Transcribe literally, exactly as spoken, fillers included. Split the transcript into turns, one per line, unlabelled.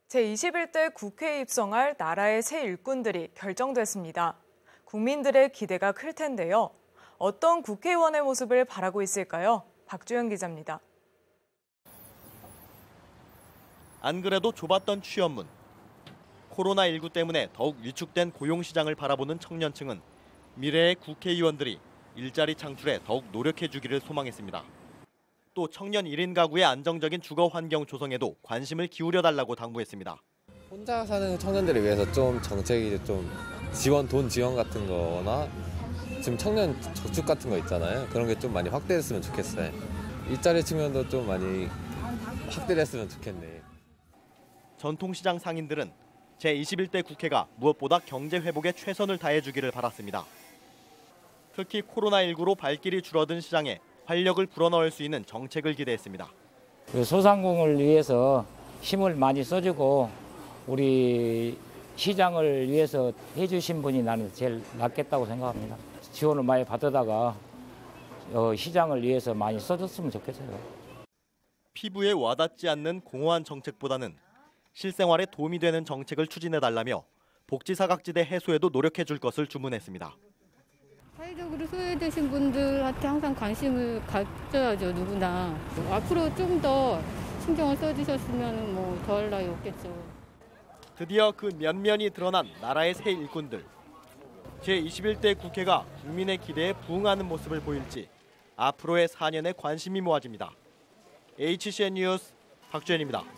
제이십일 대 국회에 입성할 나라의 새 일꾼들이 결정됐습니다. 국민들의 기대가 클 텐데요. 어떤 국회의원의 모습을 바라고 있을까요? 박주영 기자입니다.
안 그래도 좁았던 취업문. 코로나십구 때문에 더욱 위축된 고용시장을 바라보는 청년층은 미래의 국회의원들이 일자리 창출에 더욱 노력해주기를 소망했습니다. 또 청년 일 인 가구의 안정적인 주거 환경 조성에도 관심을 기울여달라고 당부했습니다.
혼자 사는 청년들을 위해서 좀 정책이 좀 지원, 돈 지원 같은 거나 지금 청년 저축 같은 거 있잖아요. 그런 게 좀 많이 확대됐으면 좋겠어요. 일자리 측면도 좀 많이 확대됐으면 좋겠네.
전통시장 상인들은 제이십일 대 국회가 무엇보다 경제 회복에 최선을 다해주기를 바랐습니다. 특히 코로나십구로 발길이 줄어든 시장에 활력을 불어넣을 수 있는 정책을 기대했습니다.
소상공인을 위해서 힘을 많이 써주고 우리 시장을 위해서 해주신 분이 나는 제일 낫겠다고 생각합니다. 지원을 많이 받아다가 시장을 위해서 많이 써줬으면 좋겠어요.
피부에 와닿지 않는 공허한 정책보다는 실생활에 도움이 되는 정책을 추진해달라며 복지 사각지대 해소에도 노력해줄 것을 주문했습니다.
사회적으로 소외되신 분들한테 항상 관심을 가져야죠, 누구나. 앞으로 좀 더 신경을 써주셨으면 뭐 더할 나위 없겠죠.
드디어 그 면면이 드러난 나라의 새 일꾼들. 제이십일 대 국회가 국민의 기대에 부응하는 모습을 보일지 앞으로의 사 년에 관심이 모아집니다. 에이치씨엔 뉴스 박주현입니다.